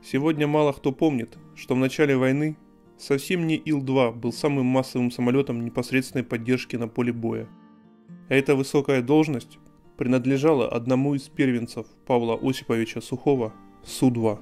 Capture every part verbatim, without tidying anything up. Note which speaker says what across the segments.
Speaker 1: Сегодня мало кто помнит, что в начале войны совсем не Ил два был самым массовым самолетом непосредственной поддержки на поле боя. А эта высокая должность принадлежала одному из первенцев Павла Осиповича Сухого – Су два.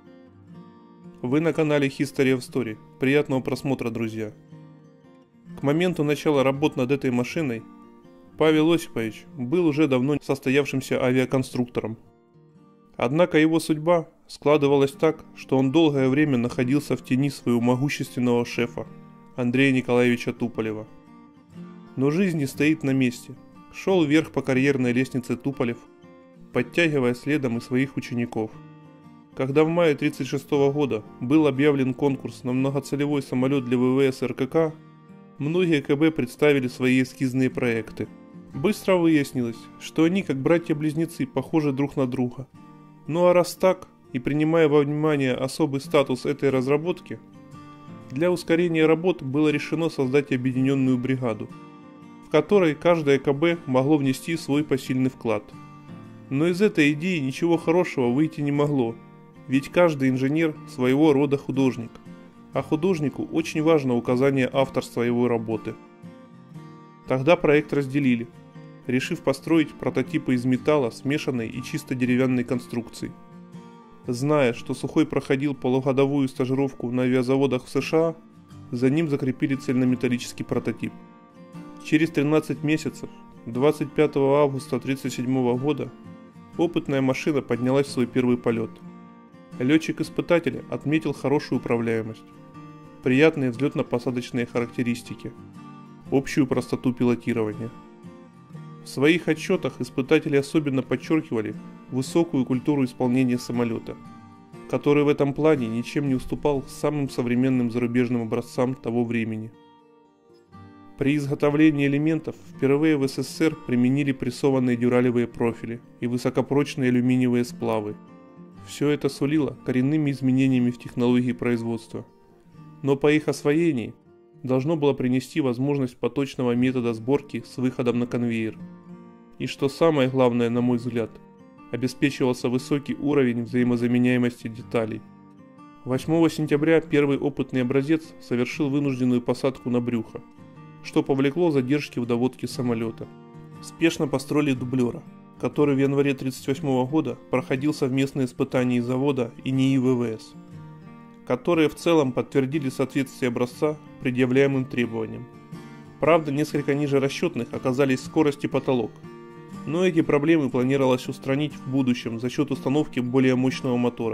Speaker 1: Вы на канале History of Story. Приятного просмотра, друзья. К моменту начала работ над этой машиной Павел Осипович был уже давно состоявшимся авиаконструктором. Однако его судьба складывалась так, что он долгое время находился в тени своего могущественного шефа Андрея Николаевича Туполева. Но жизнь не стоит на месте. Шел вверх по карьерной лестнице Туполев, подтягивая следом и своих учеников. Когда в мае тысяча девятьсот тридцать шестого года был объявлен конкурс на многоцелевой самолет для ВВС эр ка ка, многие ка бэ представили свои эскизные проекты. Быстро выяснилось, что они, как братья-близнецы, похожи друг на друга. Ну а раз так, и принимая во внимание особый статус этой разработки, для ускорения работ было решено создать объединенную бригаду, в которой каждое ка бэ могло внести свой посильный вклад. Но из этой идеи ничего хорошего выйти не могло, ведь каждый инженер своего рода художник, а художнику очень важно указание авторства его работы. Тогда проект разделили, решив построить прототипы из металла, смешанной и чисто деревянной конструкции. Зная, что Сухой проходил полугодовую стажировку на авиазаводах в США, за ним закрепили цельнометаллический прототип. Через тринадцать месяцев, двадцать пятого августа тысяча девятьсот тридцать седьмого года, опытная машина поднялась в свой первый полет. Летчик-испытатель отметил хорошую управляемость, приятные взлетно-посадочные характеристики, общую простоту пилотирования. В своих отчетах испытатели особенно подчеркивали высокую культуру исполнения самолета, который в этом плане ничем не уступал самым современным зарубежным образцам того времени. При изготовлении элементов впервые в эс эс эс эр применили прессованные дюралевые профили и высокопрочные алюминиевые сплавы. Все это сулило коренными изменениями в технологии производства, но по их освоении должно было принести возможность поточного метода сборки с выходом на конвейер. И что самое главное, на мой взгляд, обеспечивался высокий уровень взаимозаменяемости деталей. восьмого сентября первый опытный образец совершил вынужденную посадку на брюхо, что повлекло задержки в доводке самолета. Спешно построили дублера, который в январе тысяча девятьсот тридцать восьмого года проходил совместные испытания завода и эн и и вэ вэ эс, которые в целом подтвердили соответствие образца предъявляемым требованиям. Правда, несколько ниже расчетных оказались скорость и потолок, но эти проблемы планировалось устранить в будущем за счет установки более мощного мотора.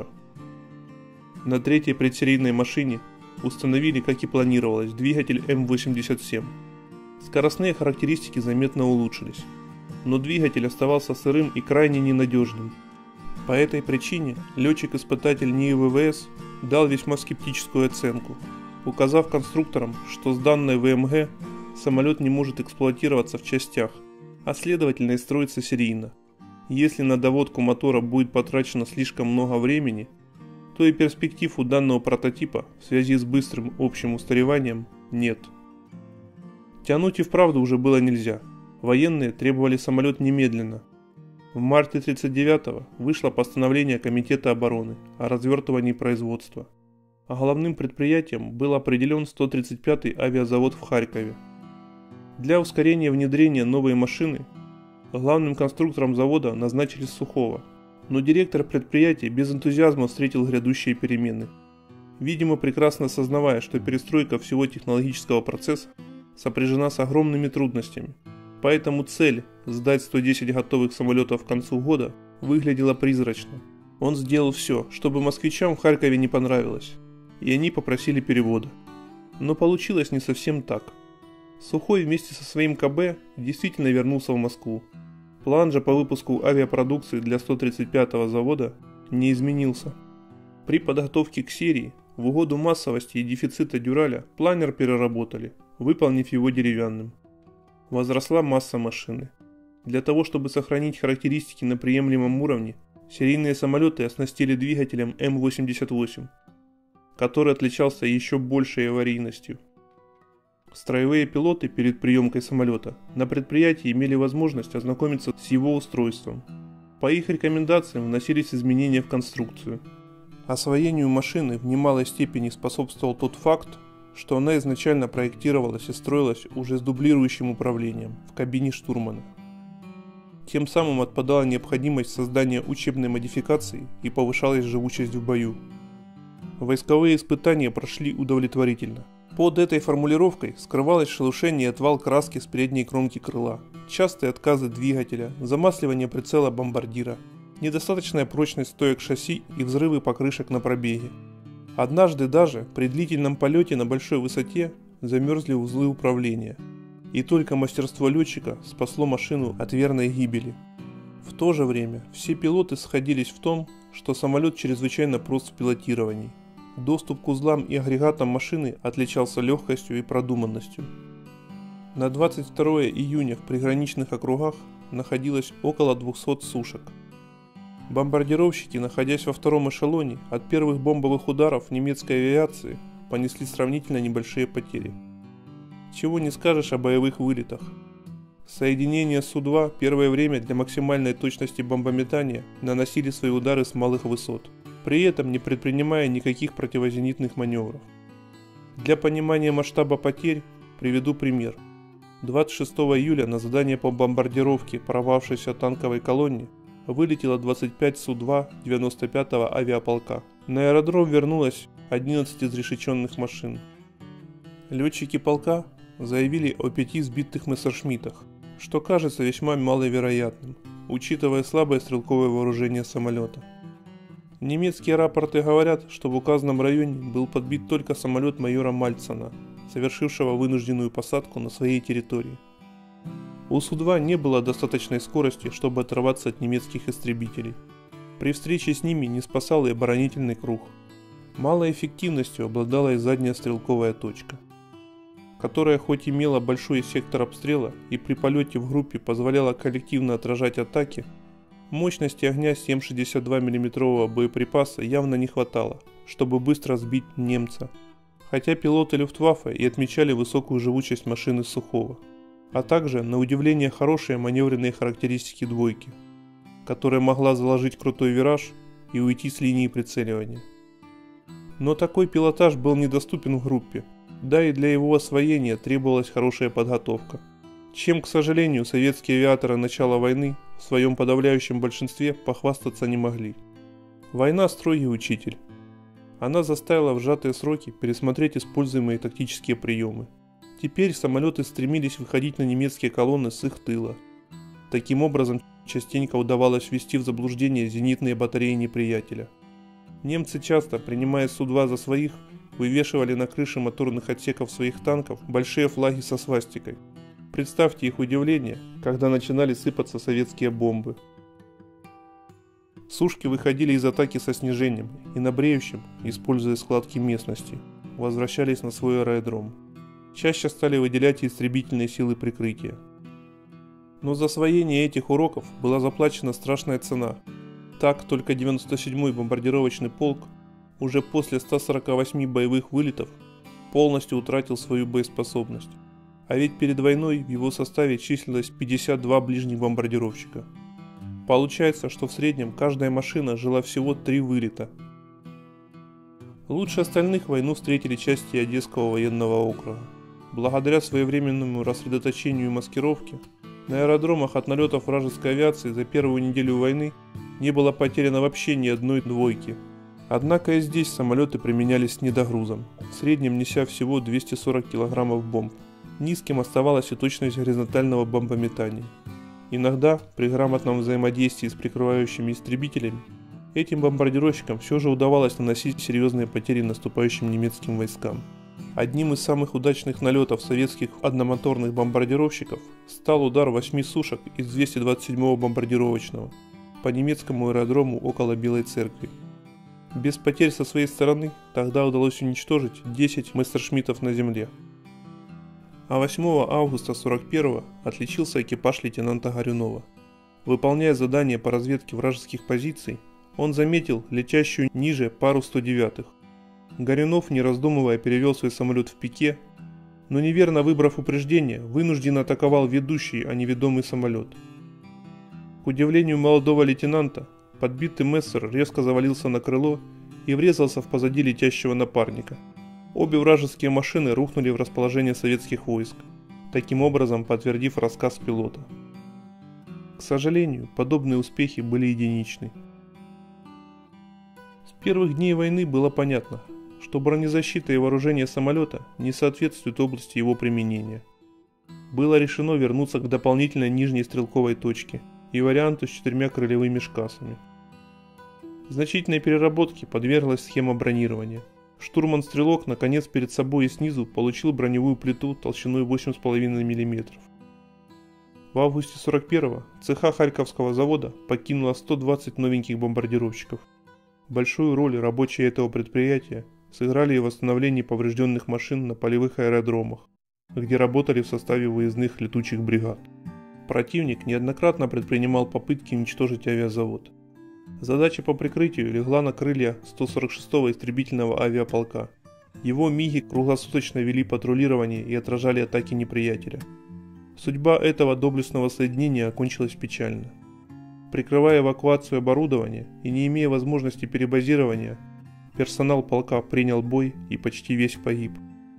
Speaker 1: На третьей предсерийной машине установили, как и планировалось, двигатель эм восемьдесят семь. Скоростные характеристики заметно улучшились, но двигатель оставался сырым и крайне ненадежным. По этой причине летчик-испытатель эн и и вэ вэ эс дал весьма скептическую оценку, указав конструкторам, что с данной вэ эм гэ самолет не может эксплуатироваться в частях, а следовательно и строиться серийно. Если на доводку мотора будет потрачено слишком много времени, то и перспектив у данного прототипа в связи с быстрым общим устареванием нет. Тянуть и вправду уже было нельзя. Военные требовали самолет немедленно. В марте тысяча девятьсот тридцать девятого вышло постановление Комитета обороны о развертывании производства, а главным предприятием был определен сто тридцать пятый авиазавод в Харькове. Для ускорения внедрения новой машины главным конструктором завода назначили Сухого, но директор предприятия без энтузиазма встретил грядущие перемены, видимо прекрасно осознавая, что перестройка всего технологического процесса сопряжена с огромными трудностями. Поэтому цель сдать сто десять готовых самолетов к концу года выглядела призрачно. Он сделал все, чтобы москвичам в Харькове не понравилось, и они попросили перевода. Но получилось не совсем так. Сухой вместе со своим ка бэ действительно вернулся в Москву. План же по выпуску авиапродукции для сто тридцать пятого завода не изменился. При подготовке к серии в угоду массовости и дефицита дюраля планер переработали, выполнив его деревянным. Возросла масса машины. Для того, чтобы сохранить характеристики на приемлемом уровне, серийные самолеты оснастили двигателем эм восемьдесят восемь, который отличался еще большей аварийностью. Строевые пилоты перед приемкой самолета на предприятии имели возможность ознакомиться с его устройством. По их рекомендациям вносились изменения в конструкцию. Освоению машины в немалой степени способствовал тот факт, что она изначально проектировалась и строилась уже с дублирующим управлением в кабине штурмана. Тем самым отпадала необходимость создания учебной модификации и повышалась живучесть в бою. Войсковые испытания прошли удовлетворительно. Под этой формулировкой скрывалось шелушение и отвал краски с передней кромки крыла, частые отказы двигателя, замасливание прицела бомбардира, недостаточная прочность стоек шасси и взрывы покрышек на пробеге. Однажды даже при длительном полете на большой высоте замерзли узлы управления, и только мастерство летчика спасло машину от верной гибели. В то же время все пилоты сходились в том, что самолет чрезвычайно прост в пилотировании. Доступ к узлам и агрегатам машины отличался легкостью и продуманностью. На двадцать второе июня в приграничных округах находилось около двухсот сушек. Бомбардировщики, находясь во втором эшелоне, от первых бомбовых ударов немецкой авиации понесли сравнительно небольшие потери. Чего не скажешь о боевых вылетах. Соединения Су-два первое время для максимальной точности бомбометания наносили свои удары с малых высот, при этом не предпринимая никаких противозенитных маневров. Для понимания масштаба потерь приведу пример. двадцать шестого июля на задание по бомбардировке прорвавшейся танковой колонне вылетело двадцать пять Су-два девяносто пятого авиаполка. На аэродром вернулось одиннадцать изрешеченных машин. Летчики полка заявили о пяти сбитых мессершмиттах, что кажется весьма маловероятным, учитывая слабое стрелковое вооружение самолета. Немецкие рапорты говорят, что в указанном районе был подбит только самолет майора Мальцена, совершившего вынужденную посадку на своей территории. У Су-два не было достаточной скорости, чтобы оторваться от немецких истребителей. При встрече с ними не спасал и оборонительный круг. Малой эффективностью обладала и задняя стрелковая точка, которая хоть имела большой сектор обстрела и при полете в группе позволяла коллективно отражать атаки, мощности огня семь шестьдесят два миллиметрового боеприпаса явно не хватало, чтобы быстро сбить немца, хотя пилоты Люфтваффе и отмечали высокую живучесть машины Сухого, а также, на удивление, хорошие маневренные характеристики двойки, которая могла заложить крутой вираж и уйти с линии прицеливания. Но такой пилотаж был недоступен в группе, да и для его освоения требовалась хорошая подготовка, чем, к сожалению, советские авиаторы начала войны в своем подавляющем большинстве похвастаться не могли. Война – строгий учитель. Она заставила в сжатые сроки пересмотреть используемые тактические приемы. Теперь самолеты стремились выходить на немецкие колонны с их тыла. Таким образом, частенько удавалось ввести в заблуждение зенитные батареи неприятеля. Немцы часто, принимая Су-два за своих, вывешивали на крыше моторных отсеков своих танков большие флаги со свастикой. Представьте их удивление, когда начинали сыпаться советские бомбы. Сушки выходили из атаки со снижением и на бреющем, используя складки местности, возвращались на свой аэродром. Чаще стали выделять и истребительные силы прикрытия. Но за освоение этих уроков была заплачена страшная цена. Так, только девяносто седьмой бомбардировочный полк уже после ста сорока восьми боевых вылетов полностью утратил свою боеспособность. А ведь перед войной в его составе числилось пятьдесят два ближних бомбардировщика. Получается, что в среднем каждая машина жила всего три вылета. Лучше остальных войну встретили части Одесского военного округа. Благодаря своевременному рассредоточению и маскировке, на аэродромах от налетов вражеской авиации за первую неделю войны не было потеряно вообще ни одной двойки. Однако и здесь самолеты применялись с недогрузом, в среднем неся всего двести сорок килограммов бомб. Низким оставалась и точность горизонтального бомбометания. Иногда, при грамотном взаимодействии с прикрывающими истребителями, этим бомбардировщикам все же удавалось наносить серьезные потери наступающим немецким войскам. Одним из самых удачных налетов советских одномоторных бомбардировщиков стал удар восьми сушек из двухсот двадцати седьмого бомбардировочного по немецкому аэродрому около Белой Церкви. Без потерь со своей стороны тогда удалось уничтожить десять мессершмиттов на земле. А восьмого августа сорок первого отличился экипаж лейтенанта Горюнова. Выполняя задание по разведке вражеских позиций, он заметил летящую ниже пару сто девятых. Горюнов, не раздумывая, перевел свой самолет в пике, но неверно выбрав упреждение, вынужденно атаковал ведущий, а не ведомый самолет. К удивлению молодого лейтенанта, подбитый мессер резко завалился на крыло и врезался в позади летящего напарника. Обе вражеские машины рухнули в расположение советских войск, таким образом подтвердив рассказ пилота. К сожалению, подобные успехи были единичны. С первых дней войны было понятно, что бронезащита и вооружение самолета не соответствуют области его применения. Было решено вернуться к дополнительной нижней стрелковой точке и варианту с четырьмя крыльевыми шкасами. Значительной переработке подверглась схема бронирования. Штурман-стрелок наконец перед собой и снизу получил броневую плиту толщиной восемь с половиной миллиметров. В августе сорок первого цеха Харьковского завода покинуло сто двадцать новеньких бомбардировщиков. Большую роль рабочие этого предприятия сыграли и в восстановлении поврежденных машин на полевых аэродромах, где работали в составе выездных летучих бригад. Противник неоднократно предпринимал попытки уничтожить авиазавод. Задача по прикрытию легла на крылья сто сорок шестого истребительного авиаполка. Его МиГи круглосуточно вели патрулирование и отражали атаки неприятеля. Судьба этого доблестного соединения окончилась печально. Прикрывая эвакуацию оборудования и не имея возможности перебазирования, персонал полка принял бой и почти весь погиб.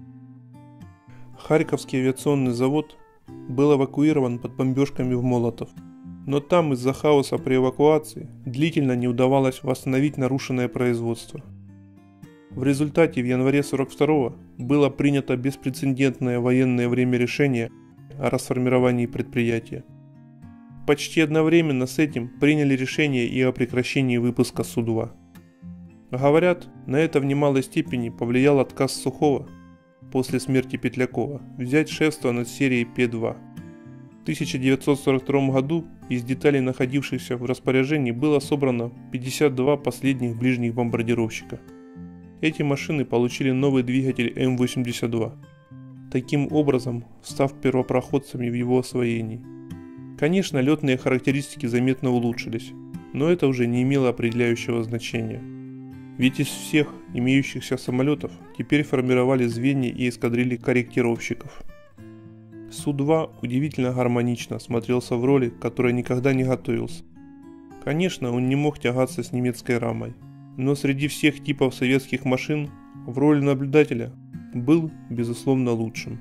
Speaker 1: Харьковский авиационный завод был эвакуирован под бомбежками в Молотов, но там из-за хаоса при эвакуации длительно не удавалось восстановить нарушенное производство. В результате в январе сорок второго было принято беспрецедентное военное время решение о расформировании предприятия. Почти одновременно с этим приняли решение и о прекращении выпуска Су два. Говорят, на это в немалой степени повлиял отказ Сухого после смерти Петлякова взять шефство над серией П два. В тысяча девятьсот сорок втором году из деталей, находившихся в распоряжении, было собрано пятьдесят два последних ближних бомбардировщика. Эти машины получили новый двигатель М восемьдесят два, таким образом став первопроходцами в его освоении. Конечно, летные характеристики заметно улучшились, но это уже не имело определяющего значения. Ведь из всех имеющихся самолетов теперь формировали звенья и эскадрильи корректировщиков. Су два удивительно гармонично смотрелся в роли, к которой никогда не готовился. Конечно, он не мог тягаться с немецкой рамой, но среди всех типов советских машин в роли наблюдателя был, безусловно, лучшим.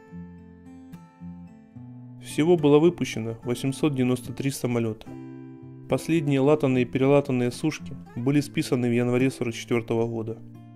Speaker 1: Всего было выпущено восемьсот девяносто три самолета. Последние латанные и перелатанные сушки были списаны в январе сорок четвёртого года.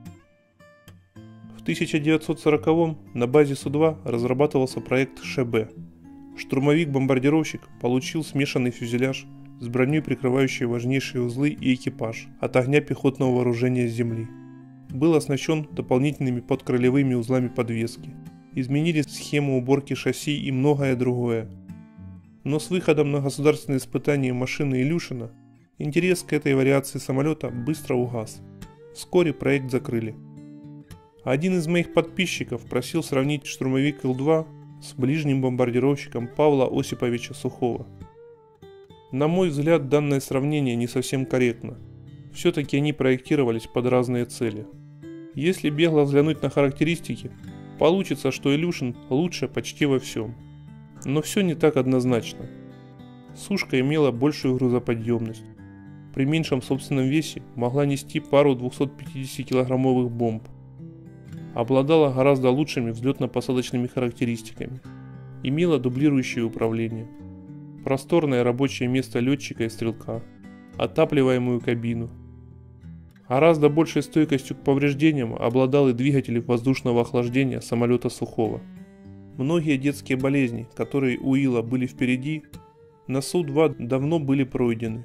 Speaker 1: В тысяча девятьсот сороковом на базе Су два разрабатывался проект Ш Б. Штурмовик-бомбардировщик получил смешанный фюзеляж с броней, прикрывающей важнейшие узлы и экипаж от огня пехотного вооружения с земли. Был оснащен дополнительными подкрылевыми узлами подвески. Изменили схему уборки шасси и многое другое. Но с выходом на государственные испытания машины Илюшина интерес к этой вариации самолета быстро угас. Вскоре проект закрыли. Один из моих подписчиков просил сравнить штурмовик Ил два с ближним бомбардировщиком Павла Осиповича Сухого. На мой взгляд, данное сравнение не совсем корректно. Все-таки они проектировались под разные цели. Если бегло взглянуть на характеристики, получится, что Илюшин лучше почти во всем. Но все не так однозначно. Сушка имела большую грузоподъемность. При меньшем собственном весе могла нести пару двухсотпятидесятикилограммовых бомб. Обладала гораздо лучшими взлетно-посадочными характеристиками. Имела дублирующее управление. Просторное рабочее место летчика и стрелка. Отапливаемую кабину. Гораздо большей стойкостью к повреждениям обладал и двигатель воздушного охлаждения самолета Сухого. Многие детские болезни, которые у Ила были впереди, на Су два давно были пройдены.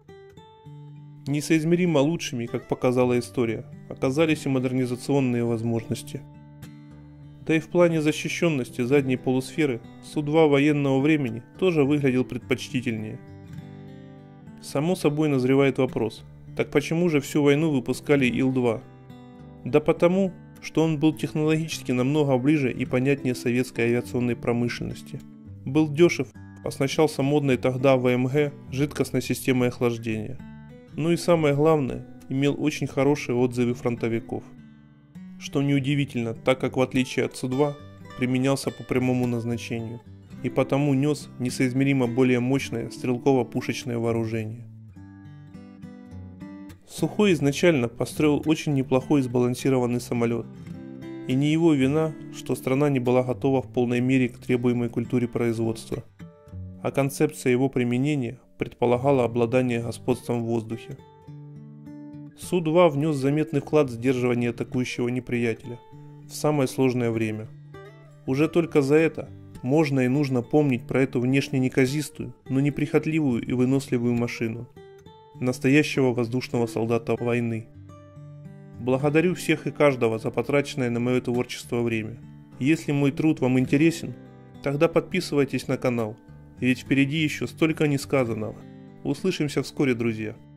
Speaker 1: Несоизмеримо лучшими, как показала история, оказались и модернизационные возможности. Да и в плане защищенности задней полусферы Су два военного времени тоже выглядел предпочтительнее. Само собой назревает вопрос, так почему же всю войну выпускали Ил два? Да потому, что он был технологически намного ближе и понятнее советской авиационной промышленности. Был дешев, оснащался модной тогда В М Г жидкостной системой охлаждения. Ну и самое главное, имел очень хорошие отзывы фронтовиков. Что неудивительно, так как в отличие от Су два применялся по прямому назначению и потому нес несоизмеримо более мощное стрелково-пушечное вооружение. Сухой изначально построил очень неплохой сбалансированный самолет. И не его вина, что страна не была готова в полной мере к требуемой культуре производства. А концепция его применения предполагала обладание господством в воздухе. Су два внес заметный вклад в сдерживание атакующего неприятеля в самое сложное время. Уже только за это можно и нужно помнить про эту внешне неказистую, но неприхотливую и выносливую машину. Настоящего воздушного солдата войны. Благодарю всех и каждого за потраченное на мое творчество время. Если мой труд вам интересен, тогда подписывайтесь на канал, ведь впереди еще столько несказанного. Услышимся вскоре, друзья.